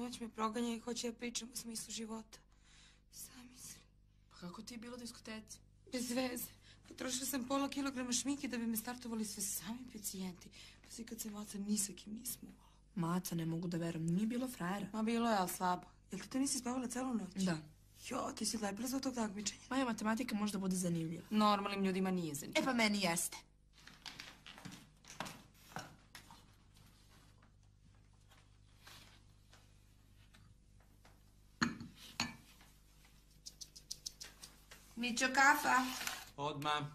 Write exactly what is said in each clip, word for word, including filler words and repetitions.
noć me proganja i hoće da pričam o smislu života. Zamisli. Pa kako ti je bilo diskoteci? Bez veze. Potrošila sam pola kilograma šminke da bi me startovali sve sami pacijenti. Pa si kad se Maca ni sa kim nismo uvala. Maca, ne mogu da verujem. Nije bilo frajera. Ma bilo je, ali slabo. Jel ti to nisi spavala celu noć? Da. Jo, ti si lepila za tog takmičenja. Moja matematika možda bude zanimljiva. Normalnim ljudima nije zanimljiva. E pa meni jeste. Mićo, kafa. Odmah.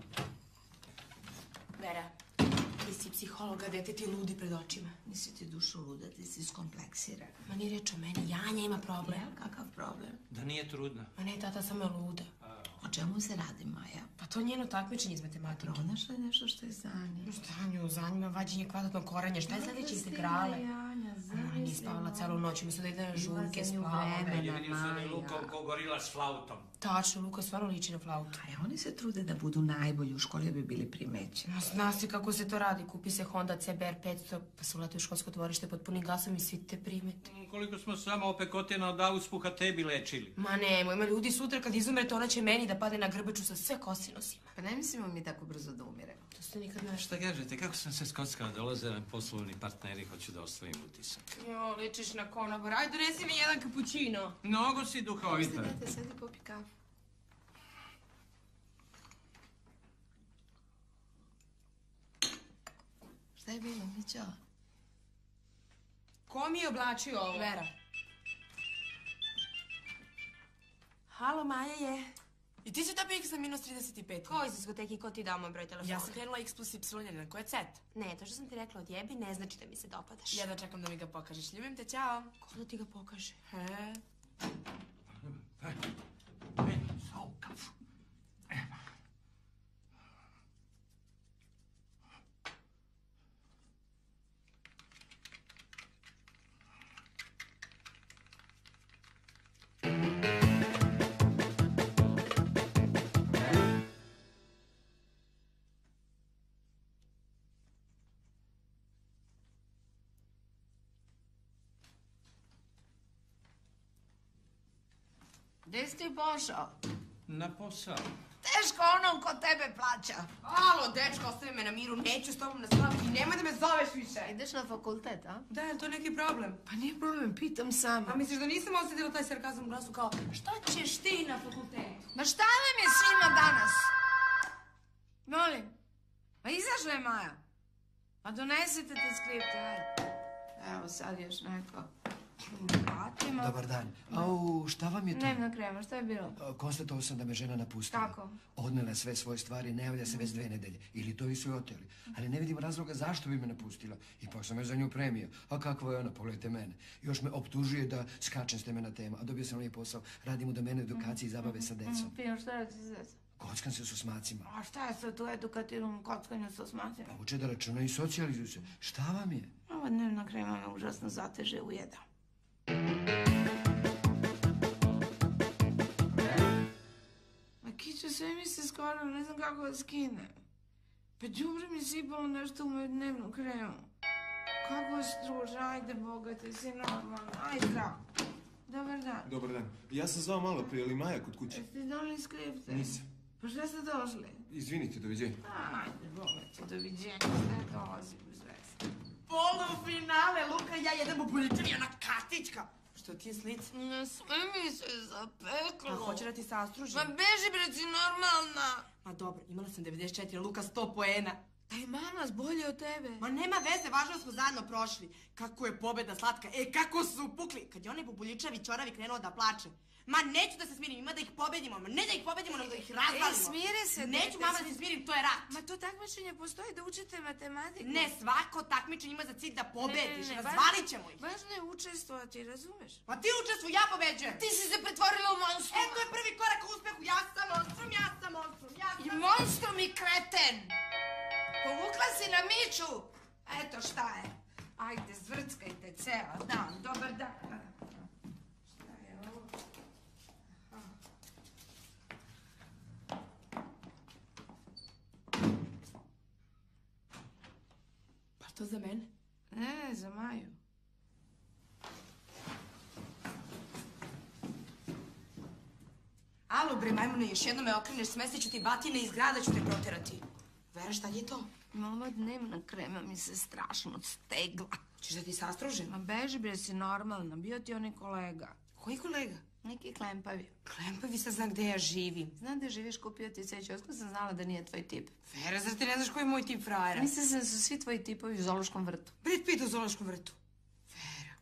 Vera, ti si psihologa, dete ti ludi pred očima. Nisi ti dušu luda, ti si skompleksirana. Ma nije reč o meni, Janja ima problem. Jel, kakav problem? Da nije trudna. Ma ne, tata, samo je luda. O čemu se radi, Maja? Pa to je njeno takmičenje iz matematike. Pronašla je nešto što je zanima. Šta nju zanima, vađenje kvadratnog koranja, šta je sledeće integrale? Janja, Ona nije spavala celu noć, umjesto da ide na žurke, spava. Je vidio se onaj Luka ko gorila s flautom. Tačno, Luka stvarno liči na flautu. Aj, oni se trude da budu najbolji u školi, bi bili primećeni. Ma zna se kako se to radi, kupi se Honda C B R petsto, pa se uleti u školsko dvorište pod punim gasom i svi te primete. Koliko smo samo opekotina od auspuha tebi lečili. Ma nemoj, ima ljudi sutra kad izumrete, ona će meni da pade na grbaču sa sve kosinosima. Pa ne mislimo mi tako brzo da umiremo. To ste nikad ne... Šta kažete, kako sam se skockala, dolaze nam poslovni partneri, hoću da ostavim utisak. Jo, ličiš na konobara, ajde donesi mi jedan kapućino. Mnogo si duhovita. Dajte, sedi, popi kafu. Šta je bilo, Mićo? Ko mi je oblačio ovo? Vera. Halo, Maja je. I ti si ta pik za minus trideset pet? Ko iz diskoteki, ko ti dao moj broj telefona? Ja sam krenula X plus Y, na ko je cet? Ne, to što sam ti rekla odjebi ne znači da mi se dopadaš. Ja da čekam da mi ga pokažeš. Ljubim te, ćao. Ko da ti ga pokaže? He? Meni za ovu kafu. Evo. Gde si ti pošao? Na posao. Teško onom ko tebe plaća. Halo, dečko, ostavi me na miru, neću s tobom na slavu i nemoj da me zoveš više. Ideš na fakultet, a? Da, je to neki problem? Pa nije problem, pitam samo. A misliš da nisam osjetila taj sarkazam u glasu kao šta ćeš ti na fakultetu? Ma šta vam je svima danas? Molim. Pa izašla je Maja. Pa donesite te skripte, ajde. Evo sad još neko. Vratima. Dobar dan. Au, šta vam je to? Dnevna krema, šta je bilo? Konstatovao sam da me žena napustila. Kako? Odnela sve svoje stvari, ne javlja se već dve nedelje. Ili to i su oteli. Ali ne vidim razloga zašto bi me napustila. Ipak sam je za nju premio. A kakva je ona, pogledajte mene. Još me optužuje da skačem s temena tema. A dobio sam onaj posao. Radim u domenu edukacije i zabave sa decom. Pino, šta radi s decom? Kockam se s osmacima. A šta je sad u edukativnom kockanju s osmacima? Pa uče da računaju i socijalizuju se. Šta vam je? Ova dnevna krema me užasno zateže u jedan. Ma kiću, sve mi se skoro, ne znam kako da skinem. Pa đubre mi sipalo nešto u moju dnevnu kremu. Kako struže, ajde bogate, si normalno, ajde zdravo. Dobar dan. Dobar dan. Ja sam zvao malo prije, ali Maja kod kuće. Jeste doneli skripte? Nisam. Pa šta ste došli? Izvinite, doviđenja. Ajde, bogate, doviđenja, šta dolazi uz veze? Polufinale, Luka i ja jedemo buljičani, ona katička. Što ti je slica? Ne, sve mi se zapeklo. A hoće da ti sastruži? Ma beži bre, si normalna. Ma dobro, imala sam devedeset četiri, Luka sto poena. Taj manas bolje od tebe. Ma nema veze, važno smo zajedno prošli. Kako je pobeda slatka, e kako su pukli. Kad je onaj bubuljičavi čoravi krenuo da plače. Ma neću da se smirim, ima da ih pobedimo. Ma ne da ih pobedimo, nego da ih razvalimo. E, smiri se. Neću, mama, da se smirim, to je rat. Ma to takmičenje postoji da učite matematiku. Ne, svako takmičenje ima za cilj da pobediš, Ne, ne, ne, razvalit ćemo ih. Važno je učestvovati, razumeš? Pa ti učestvuj, ja pobeđujem. Ti si se pretvorila u monstrum. E, to je prvi korak u uspehu, ja sam monstrum, ja sam monstrum, ja sam... I monstrum i kreten. Povukla si na Miću. Eto šta je. Ajde, zvrckajte ceo dan. Dobar dan. Šta je ovo? Pa to za mene? Ne, ne, za Maju. bre, majmune, još jedno me okreneš, smestit ću ti batine iz grada, ću te proterati. Vera, šta je to? Ova dnevna krema mi se strašno stegla. Češ da ti sastružim? Ma beži bre, si normalna. Bio ti onaj kolega. Koji kolega? Neki klempavi. Klempavi sad zna gde ja živim. Znam da živiš, kupio ti cveće. Otkud sam znala da nije tvoj tip? Vera, zar ti ne znaš koji je moj tip frajera? Mislim se da su svi tvoji tipovi u Zoološkom vrtu. Brad Pitt u Zoološkom vrtu. Vera.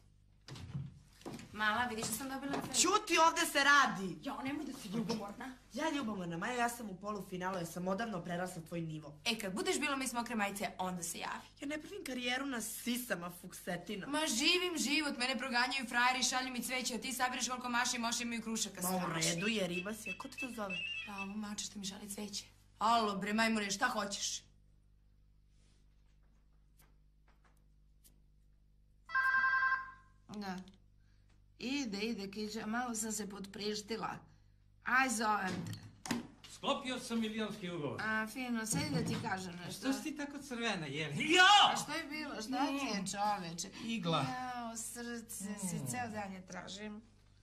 Mala, vidiš da sam dobila cveće? Ćuti, ovde se radi! Jo, nemoj da si ljubomorna. Ja ljubomorna, Maja, ja sam u polufinalu, jer sam odavno prerasla tvoj nivo. E, kad budeš bila mi smokre majice, onda se javi. Ja ne pravim karijeru na sisama, fuksetina. Ma živim život, mene proganjaju frajeri, šalju mi cveće, a ti sabireš koliko maši i moši imaju krušaka. Ma u redu je, riba si, a ko te to zove? Pa ovo mača što mi šali cveće. Alo, bre, majmune, šta hoćeš? Da. Ide, ide, Kiđa, malo sam se potprištila. Aj, zovem te. Sklopio sam milionski ugovor. A, fino, sedi da ti kažem nešto. Što si ti tako crvena, jeli? Jo! A što je bilo? Šta ti je, čoveče? Igla. Jao, srce, si ceo dan je tražim.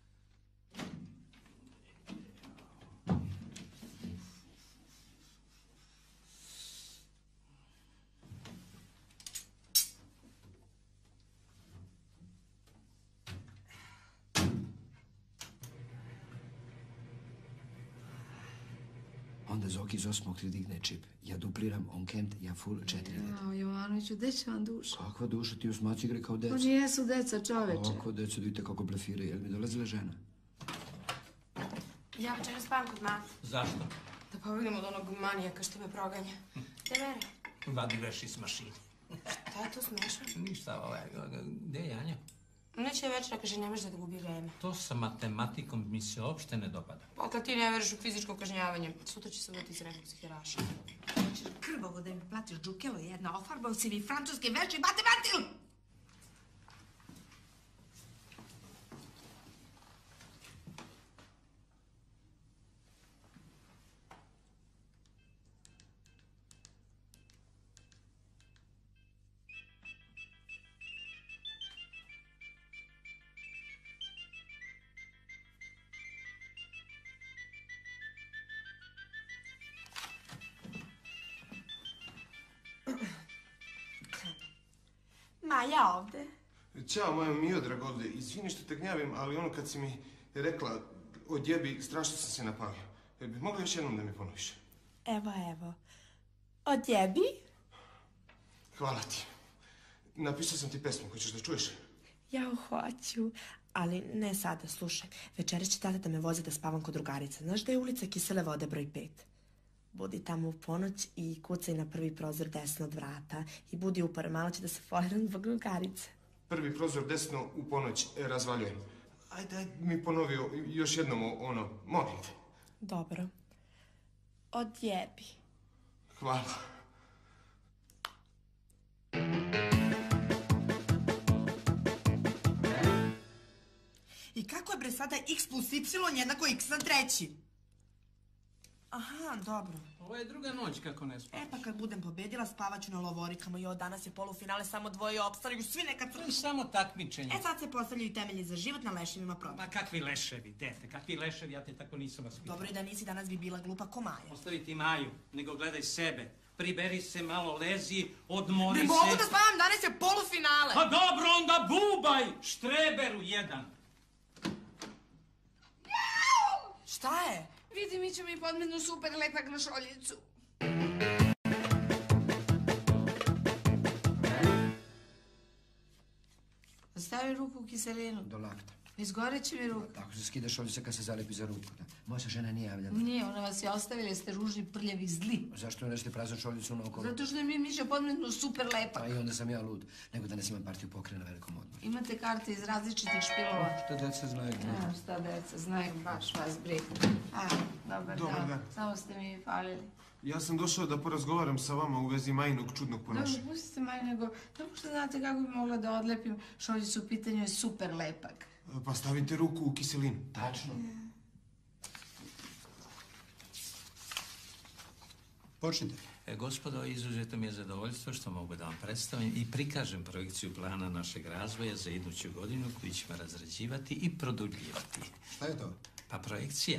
Onda Zoki iz osmog ti digne čip. Ja dupliram, on kent, ja full četiri leta. Jao, Jovanoviću, gde će vam duša? Kakva duša, ti u smaci igre kao deca. Oni jesu deca, čoveče. Kako deca, da vidite kako blefiraju, jel mi dolazila žena? Ja večera spavam kod mate. Zašto? Da pobegnem od onog manijaka što me proganja. Gde Vera? Vadi veš iz mašine. Šta je tu smešno? Ništa, ovaj, gde je Janja? Neće večera, kaže, ne možeš da gubi vreme. To sa matematikom mi se uopšte ne dopada. Pa kad ti ne veriš u fizičko kažnjavanje, sutra će se voditi za nekog psihijeraša. Hoćeš krvavo da mi platiš džukelo jedna, ofarbao si mi francuski veči matematil! Maja ovde. Ćao, moja Miodrag ovde. Izvini što te gnjavim, ali ono kad si mi rekla o djebi, strašno sam se napalio. Bi mogla još jednom da mi ponoviš? Evo, evo. O djebi? Hvala ti. Napisao sam ti pesmu, hoćeš da čuješ? Ja hoću, ali ne sada, slušaj. Večera će tata da me vozi da spavam kod drugarice. Znaš da je ulica Kisele vode broj pet? Budi tamo u ponoć i kucaj na prvi prozor desno od vrata. I budi upor, malo će da se foliram zbog drugarice. Prvi prozor desno u ponoć e, razvaljujem. Ajde, ajde mi ponovio još jednom ono, molim te. Dobro. Odjebi. Hvala. I kako je bre sada x plus y jednako x na treći? Aha, dobro. Ovo je druga noć kako ne spavaš. E pa kad budem pobedila, spavaću na lovorikama. Jo, danas je polufinale, samo dvoje opstaju, svi nekad To je su... samo takmičenje. E sad se postavljaju temelji za život na leševima proba. Ma kakvi leševi, dete, kakvi leševi, ja te tako nisam vaspitao. Dobro je da nisi, danas bi bila glupa ko Maja. Ostavi ti Maju, nego gledaj sebe. Priberi se malo, lezi, odmori Ne se. mogu da spavam, danas je polufinale! Pa dobro, onda bubaj, štreberu jedan. Šta je? Vidi, mi ćemo i podmenu super lepak na šoljicu. Stavi ruku u kiselinu. Do lakta. Izgoreće mi ruku. Tako se skida šoljica kad se zalepi za ruku. Da. Moja se žena nije javljala. Nije, ona vas je ostavila, jer ste ružni, prljavi, zli. Zašto ne ste praznu šoljicu naokolo? Zato što je mi mišlja podmetnu super lepak. Pa i onda sam ja lud. Nego danas imam partiju pokre na velikom odmoru. Imate karte iz različitih špilova. Šta deca znaju? A, šta deca, znaju baš vas briga. A, dobar, Dobar dan. dan. Samo ste mi falili. Ja sam došao da porazgovaram sa vama u vezi Majinog čudnog ponašanja. Dobro, pustite manje nego... Dobro što znate kako bi mogla da odlepim šoljicu, u pitanju je super lepak. Pa stavite ruku u kiselinu. Tačno. Počnite. E, gospodo, izuzetno mi je zadovoljstvo što mogu da vam predstavim i prikažem projekciju plana našeg razvoja za iduću godinu koju ćemo razrađivati i produbljivati. Šta je to? Pa projekcija.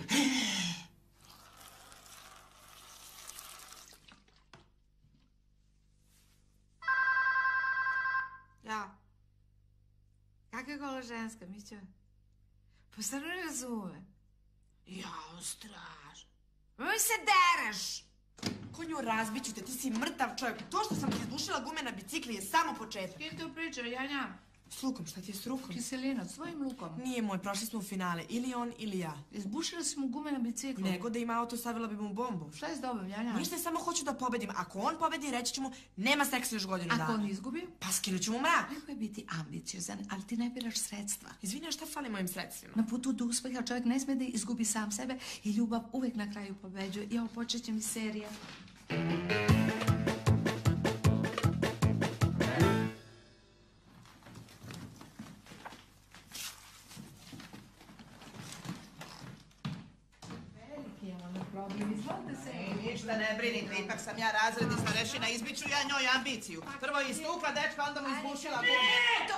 Ja. Kakva gola ženska, Mića? Pa stvarno ne razume. Jao, strašno. Moj se dereš! Konju, razbiću te, ti si mrtav čovjek. To što sam ti izbušila gume na bicikli je samo početak. Kim to priča, Janja? S lukom, šta ti je s rukom? Kiselina, svojim lukom. Nije moj, prošli smo u finale. Ili on, ili ja. Izbušila si mu gume na biciklu. Nego da ima auto, stavila bi mu bombu. Šta je s dobom, Janja? Ništa, samo hoću da pobedim. Ako on pobedi, reći ću mu, nema seksa još godinu dana. Ako on izgubi? Pa skinut ću mu mrak. Lako je biti ambiciozan, ali ti ne biraš sredstva. Izvini, a šta fali mojim sredstvima? Na putu do uspeha čovjek ne smije da izgubi sam sebe i ljubav uvijek na kraju pobeđuje. Evo, počet će mi serija. Veliki je ono problem, izvolite se. Ništa ne brinite, ipak sam ja razredni starešina, izbiću ja njoj ambiciju. Prvo je istukla dečka, onda mu izbušila gume.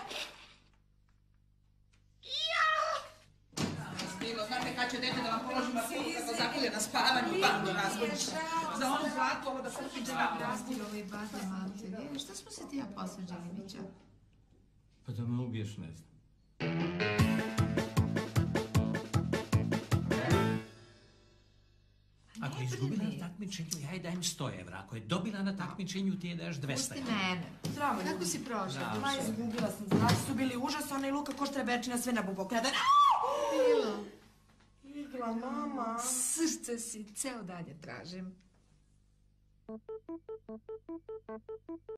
Bilo, znate kad će dete da vam položi maturu, kako zakulje na spavanju, bandu razgodiš. Za onu platu, ovo da kupi džena. Rasti ovi bate mamce. Vidi, šta smo se ti ja posveđali, Mića? Pa da me ubiješ, ne znam. Ako je izgubila na takmičenju, ja joj dajem sto evra. Ako je dobila na takmičenju, ti je daješ dvesta Pusti evra. mene. Zdravo, Kako ljudi. si prošla? Ma, izgubila sam. Znači su bili užas, ona i Luka Koštrebečina sve na bubok. Jedan... Bilo. Igla, mama. Srce si ceo dalje tražim.